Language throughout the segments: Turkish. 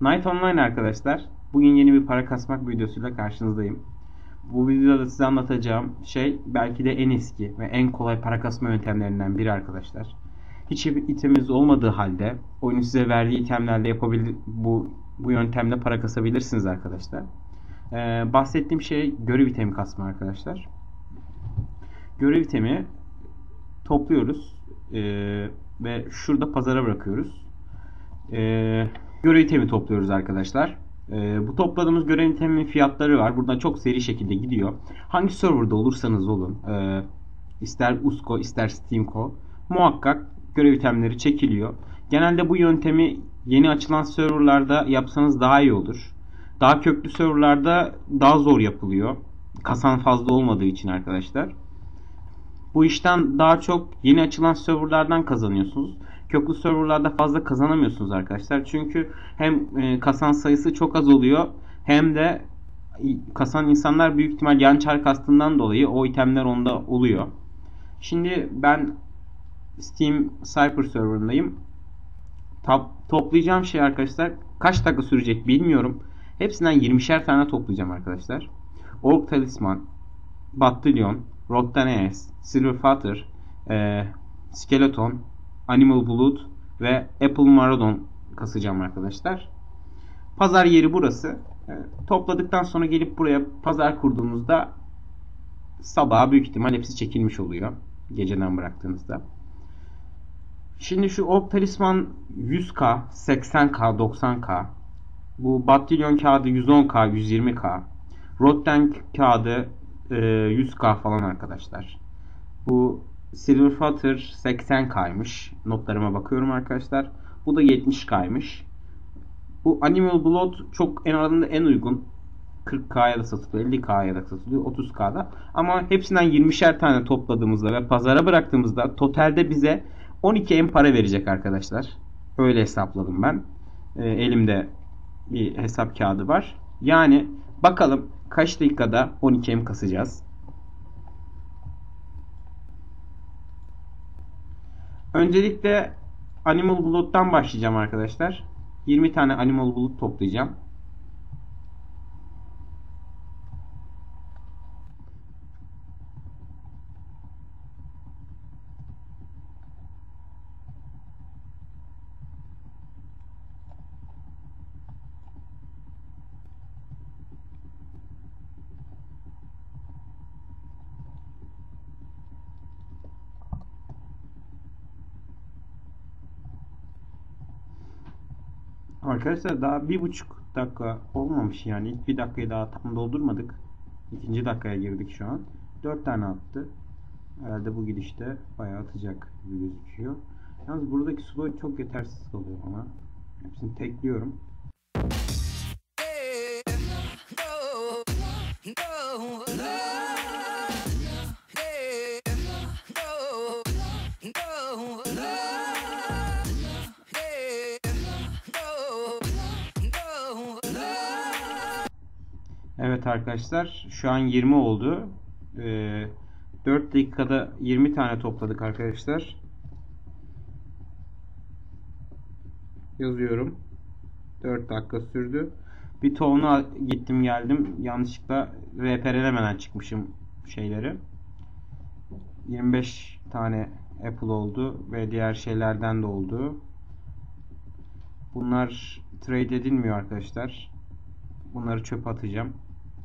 Night Online arkadaşlar. Bugün yeni bir para kasmak videosuyla karşınızdayım. Bu videoda size anlatacağım şey belki de en eski ve en kolay para kasma yöntemlerinden biri arkadaşlar. Hiç iteminiz olmadığı halde oyunun size verdiği itemlerle bu yöntemle para kasabilirsiniz arkadaşlar. Bahsettiğim şey görev itemi kasma arkadaşlar. Görev itemi topluyoruz ve şurada pazara bırakıyoruz. Görev itemi topluyoruz arkadaşlar. Bu topladığımız görev iteminin fiyatları var. Buradan çok seri şekilde gidiyor. Hangi serverda olursanız olun, ister USCO ister SteamCO, muhakkak görev itemleri çekiliyor. Genelde bu yöntemi yeni açılan serverlarda yapsanız daha iyi olur. Daha köklü serverlarda daha zor yapılıyor. Kasan fazla olmadığı için arkadaşlar. Bu işten daha çok yeni açılan serverlardan kazanıyorsunuz. Köklü serverlarda fazla kazanamıyorsunuz arkadaşlar. Çünkü hem kasan sayısı çok az oluyor, hem de kasan insanlar büyük ihtimal yan çar kastığından dolayı o itemler onda oluyor. Şimdi ben Steam Cypher serverındayım. Toplayacağım şey arkadaşlar kaç dakika sürecek bilmiyorum. Hepsinden 20'şer tane toplayacağım arkadaşlar. Orc Talisman, Battalion, Rotten Ass, Silver Father, Skeleton, Animal Blood ve Apple Maradon kasacağım arkadaşlar. Pazar yeri burası. Topladıktan sonra gelip buraya pazar kurduğumuzda sabaha büyük ihtimal hepsi çekilmiş oluyor. Geceden bıraktığınızda. Şimdi şu Orc Talisman 100k, 80k, 90k. Bu Battalion kağıdı 110k, 120k. Rotten kağıdı 100k falan arkadaşlar. Bu Silver Father 80k'ymış. Notlarıma bakıyorum arkadaşlar. Bu da 70k'ymış. Bu Animal Blood çok en aralarında en uygun. 40k'ya da satılıyor, 50k'ya da satılıyor, 30k'da. Ama hepsinden 20'şer tane topladığımızda ve pazara bıraktığımızda totalde bize 12M para verecek arkadaşlar. Öyle hesapladım ben. Elimde bir hesap kağıdı var. Yani bakalım kaç dakikada 12M kasacağız. Öncelikle Animal Blood'dan başlayacağım arkadaşlar. 20 tane Animal Blood toplayacağım. Arkadaşlar daha 1,5 dakika olmamış yani. İlk bir dakikayı daha tam doldurmadık. İkinci dakikaya girdik şu an. 4 tane attı. Herhalde bu gidişte bayağı atacak gibi gözüküyor. Yalnız buradaki slow çok yetersiz kalıyor bana. Hepsini tekliyorum. Evet arkadaşlar şu an 20 oldu. 4 dakikada 20 tane topladık arkadaşlar. Yazıyorum. 4 dakika sürdü. Bir tonuna gittim geldim. Yanlışlıkla RPR'lemeden çıkmışım şeyleri. 25 tane Apple oldu ve diğer şeylerden de oldu. Bunlar trade edilmiyor arkadaşlar. Bunları çöpe atacağım.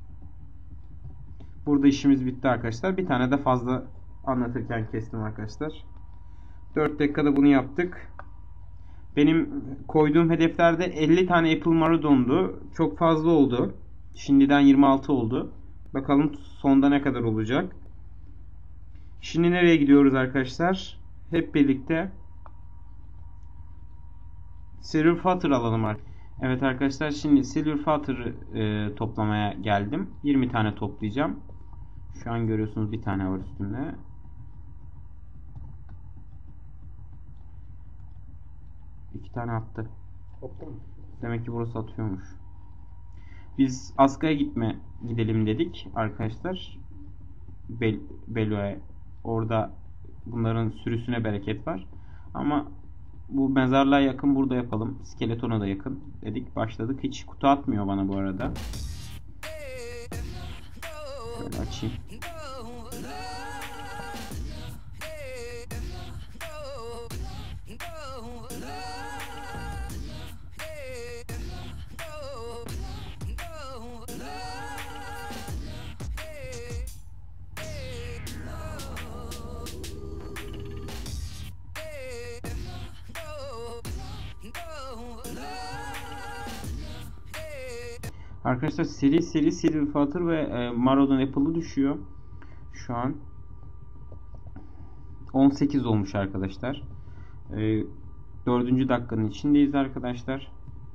Burada işimiz bitti arkadaşlar. Bir tane de fazla anlatırken kestim arkadaşlar. 4 dakikada bunu yaptık. Benim koyduğum hedeflerde 50 tane Apple Maradon'du. Çok fazla oldu. Şimdiden 26 oldu. Bakalım sonda ne kadar olacak. Şimdi nereye gidiyoruz arkadaşlar? Hep birlikte Silver Father alalım artık. Evet arkadaşlar şimdi Silver Father'ı toplamaya geldim. 20 tane toplayacağım. Şu an görüyorsunuz bir tane var üstünde. İki tane attı. Demek ki burası atıyormuş. Biz Aska'ya gidelim dedik arkadaşlar. Belo'ya. Orada bunların sürüsüne bereket var. Ama Bu mezarlığa yakın burada yapalım. Skeletona da yakın dedik. Başladık. Hiç kutu atmıyor bana bu arada. Şöyle açayım. Arkadaşlar seri Silverwater ve Marauder Apple'ı düşüyor. Şu an 18 olmuş arkadaşlar. 4. dakikanın içindeyiz arkadaşlar.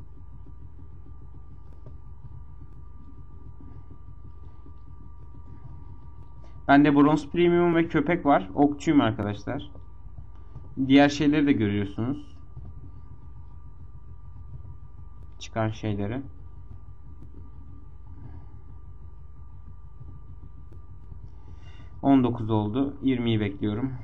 Bende bronz premium ve köpek var. Okçuyum arkadaşlar. Diğer şeyleri de görüyorsunuz. Çıkan şeyleri. ...19 oldu. 20'yi bekliyorum.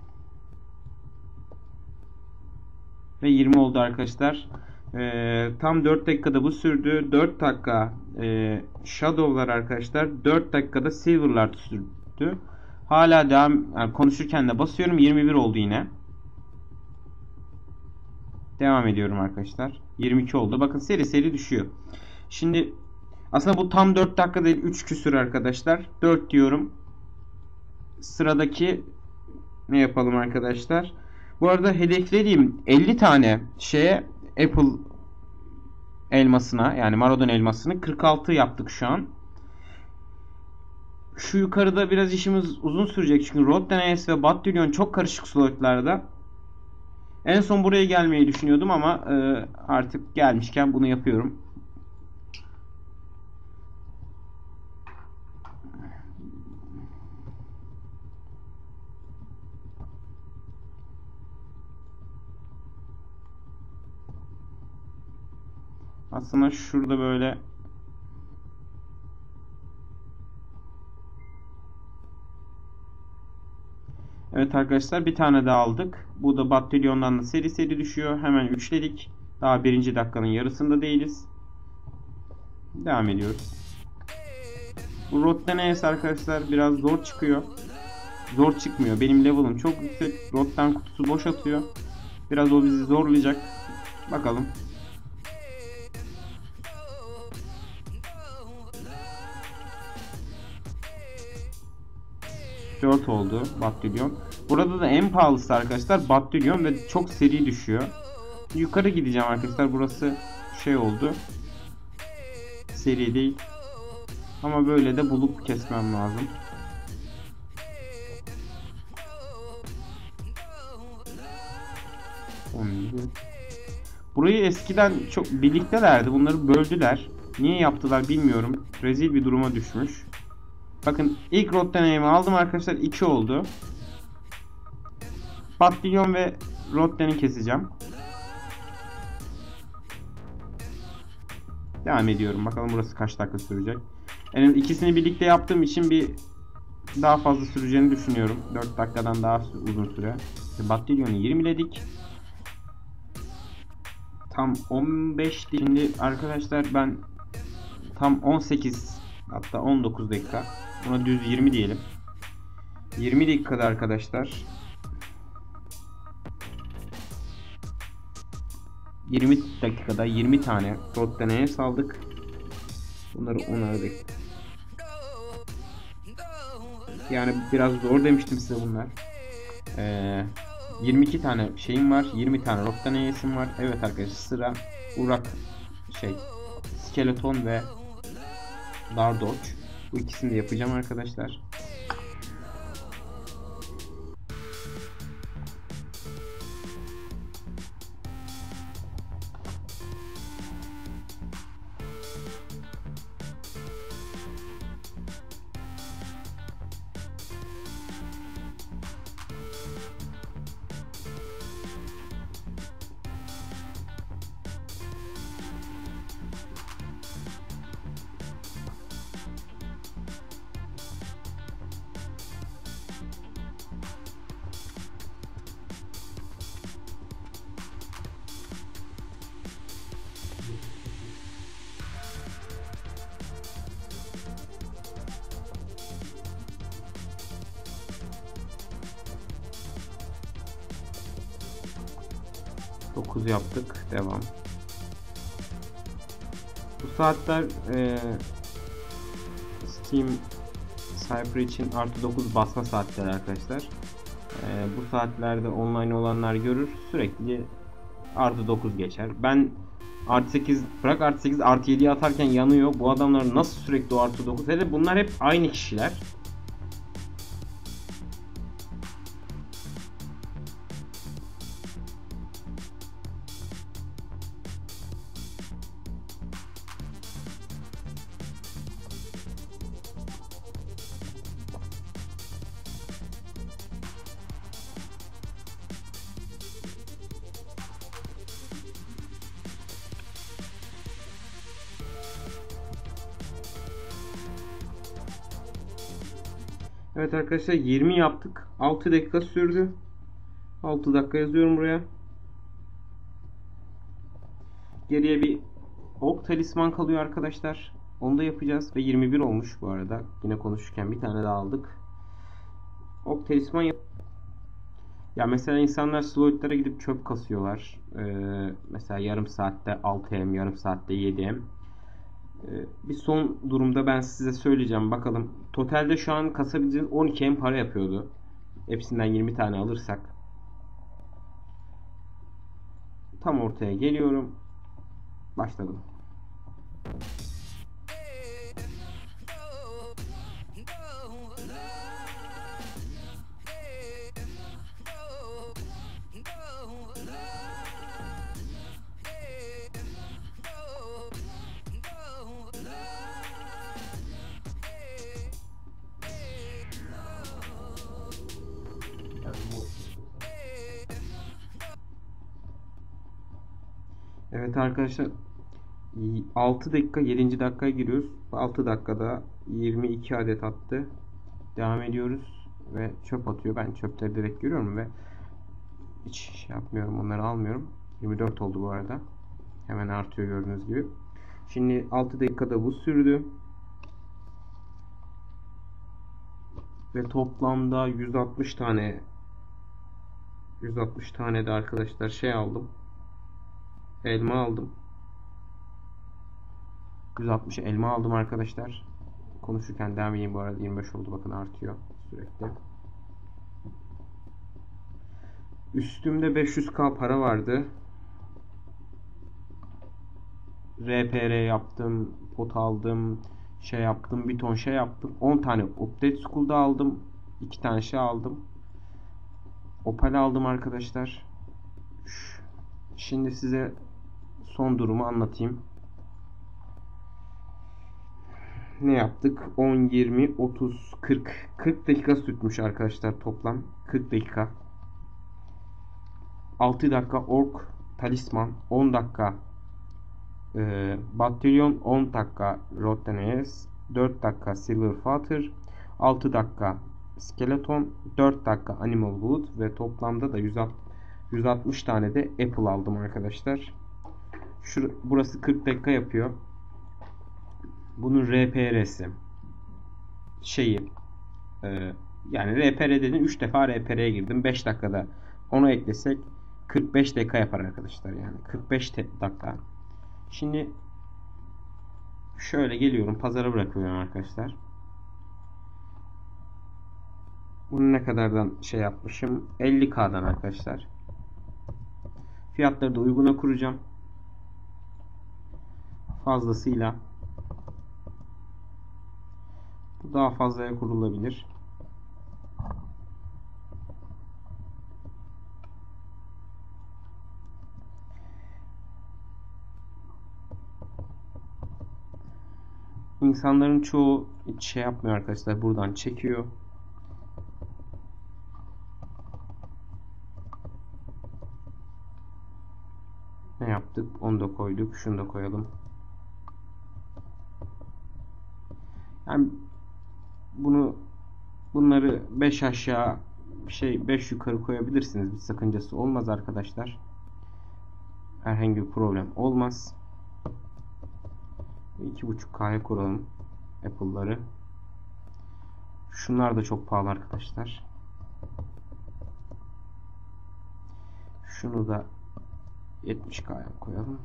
Ve 20 oldu arkadaşlar. Tam 4 dakikada bu sürdü. 4 dakika Shadow'lar arkadaşlar. 4 dakikada Silver'lar sürdü. Hala devam, yani konuşurken de basıyorum. 21 oldu yine. Devam ediyorum arkadaşlar. 22 oldu. Bakın seri düşüyor. Şimdi aslında bu tam 4 dakika değil, 3 küsür arkadaşlar. 4 diyorum. Sıradaki ne yapalım arkadaşlar? Bu arada hedeflediğim 50 tane şeye, Apple elmasına, yani Marauder elmasını 46 yaptık şu an. Şu yukarıda biraz işimiz uzun sürecek çünkü Rotten ve Battalion çok karışık slotlarda. En son buraya gelmeyi düşünüyordum ama artık gelmişken bunu yapıyorum. Aslında şurada böyle evet arkadaşlar, bir tane daha aldık. Bu da Battalion'dan da seri düşüyor. Hemen üçledik. Daha 1. dakikanın yarısında değiliz. Devam ediyoruz. Bu Rotten arkadaşlar biraz zor çıkıyor. Zor çıkmıyor. Benim level'ım çok yüksek. Rotten kutusu boş atıyor. Biraz o bizi zorlayacak. Bakalım. ...4 oldu Battalion. Burada da en pahalısı arkadaşlar Battalion ve çok seri düşüyor. Yukarı gideceğim arkadaşlar. Burası şey oldu. Seri değil. Ama böyle de bulup kesmem lazım. Burayı eskiden çok birliktelerdi. Bunları böldüler. Niye yaptılar bilmiyorum. Rezil bir duruma düşmüş. Bakın ilk Rottenheim'i aldım arkadaşlar. 2 oldu. Battalion ve Rotten'i keseceğim. Devam ediyorum. Bakalım burası kaç dakika sürecek. Yani ikisini birlikte yaptığım için bir daha fazla süreceğini düşünüyorum. 4 dakikadan daha uzun süre. Battalion'u 20'ledik. Tam 15. Şimdi arkadaşlar ben tam 18, hatta 19 dakika. Buna düz 20 diyelim. 20 dakikada arkadaşlar 20 dakikada 20 tane Rotten'e saldık. Bunları onardık. Yani biraz zor demiştim size bunlar. 22 tane şeyim var. 20 tane Rotten'e'sim var. Evet arkadaşlar, sıra Urak Skeleton ve Dardoch. Bu ikisini de yapacağım arkadaşlar. 9 yaptık. Devam. Bu saatler Steam Cypher için artı 9 basma saatleri arkadaşlar. Bu saatlerde online olanlar görür. Sürekli artı 9 geçer. Ben artı 8 bırak, artı 8 artı 7'yi atarken yanıyor. Bu adamlar nasıl sürekli o artı 9? Hele bunlar hep aynı kişiler. Evet arkadaşlar, 20 yaptık. 6 dakika sürdü. 6 dakika yazıyorum buraya. Geriye bir ok talisman kalıyor arkadaşlar. Onu da yapacağız ve 21 olmuş bu arada. Yine konuşurken bir tane daha aldık. Ok talisman ya mesela insanlar Sloyd'lara gidip çöp kasıyorlar. Mesela yarım saatte 6M, yarım saatte 7M. Bir son durumda ben size söyleyeceğim. Bakalım. Totalde şu an kasabileceğiniz 12M para yapıyordu. Hepsinden 20 tane alırsak. Tam ortaya geliyorum. Başladım. Evet arkadaşlar, 6 dakika 7. dakikaya giriyoruz. 6 dakikada 22 adet attı. Devam ediyoruz ve çöp atıyor. Ben çöpleri direkt görüyorum ve hiç şey yapmıyorum, onları almıyorum. 24 oldu bu arada. Hemen artıyor gördüğünüz gibi. Şimdi 6 dakikada bu sürdü. Ve toplamda 160 tane de arkadaşlar şey aldım. Elma aldım. 160 elma aldım arkadaşlar. Konuşurken devam edeyim bu arada. 25 oldu, bakın artıyor sürekli. Üstümde 500k para vardı. RPR yaptım, pot aldım, şey yaptım, bir ton şey yaptım. 10 tane Update School'da aldım. 2 tane şey aldım. Opal aldım arkadaşlar. Şimdi size son durumu anlatayım. Ne yaptık? 10, 20, 30, 40. 40 dakika sürtmüş arkadaşlar toplam. 40 dakika. 6 dakika Ork Talisman. 10 dakika Battalion. 10 dakika Rottenness. 4 dakika Silver Father. 6 dakika Skeleton. 4 dakika Animal Wood. Ve toplamda da 160 tane de Apple aldım arkadaşlar. Burası 40 dakika yapıyor. Bunun RPR'si şeyi yani RPR dedim, 3 defa RPR'ye girdim. 5 dakikada onu eklesek 45 dakika yapar arkadaşlar, yani 45 dakika. Şimdi şöyle geliyorum, pazara bırakıyorum arkadaşlar. Bunu ne kadardan şey yapmışım? 50k'dan arkadaşlar. Fiyatları da uyguna kuracağım. Fazlasıyla. Bu daha fazlaya kurulabilir. İnsanların çoğu hiç şey yapmıyor arkadaşlar. Buradan çekiyor. Ne yaptık? Onu da koyduk. Şunu da koyalım. Yani bunları 5 aşağı 5 yukarı koyabilirsiniz. Bir sakıncası olmaz arkadaşlar. Herhangi bir problem olmaz. 2.5K'ya kuralım Apple'ları. Şunlar da çok pahalı arkadaşlar. Şunu da 70K'ya koyalım.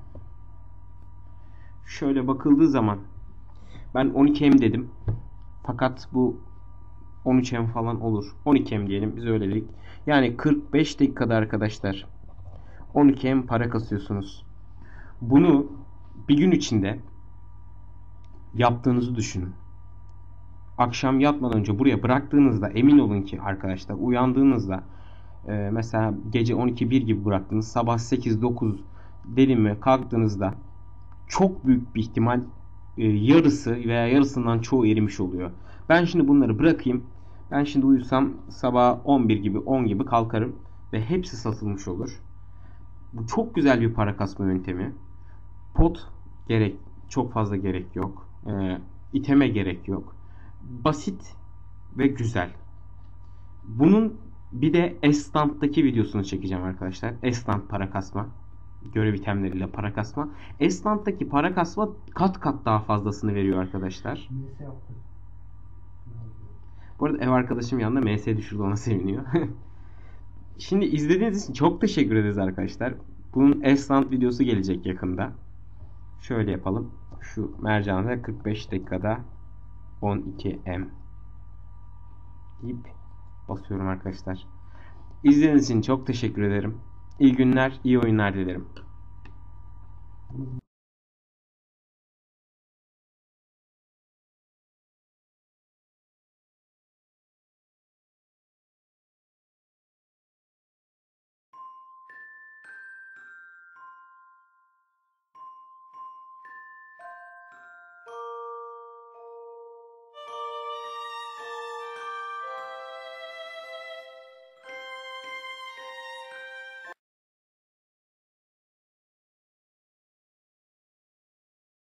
Şöyle bakıldığı zaman ben 12M dedim. Fakat bu 13M falan olur. 12M diyelim, biz öyle dedik. Yani 45 dakikada arkadaşlar 12M para kasıyorsunuz. Bunu bir gün içinde yaptığınızı düşünün. Akşam yatmadan önce buraya bıraktığınızda emin olun ki arkadaşlar, uyandığınızda mesela gece 12-1 gibi bıraktınız, sabah 8-9 dedim mi kalktığınızda çok büyük bir ihtimal yarısı veya yarısından çoğu erimiş oluyor. Ben şimdi bunları bırakayım. Ben şimdi uyusam sabah 11 gibi 10 gibi kalkarım ve hepsi satılmış olur. Bu çok güzel bir para kasma yöntemi. Pot gerek, çok fazla gerek yok. İteme gerek yok. Basit ve güzel. Bunun bir de Estant'taki videosunu çekeceğim arkadaşlar. Estant para kasma. Görev itemleriyle para kasma. Estant'taki para kasma kat kat daha fazlasını veriyor arkadaşlar. Bu arada ev arkadaşım yanında MS düşürdü, ona seviniyor. Şimdi izlediğiniz için çok teşekkür ederiz arkadaşlar. Bunun Estant videosu gelecek yakında. Şöyle yapalım. Şu mercanı 45 dakikada 12M deyip basıyorum arkadaşlar. İzlediğiniz için çok teşekkür ederim. İyi günler, iyi oyunlar dilerim.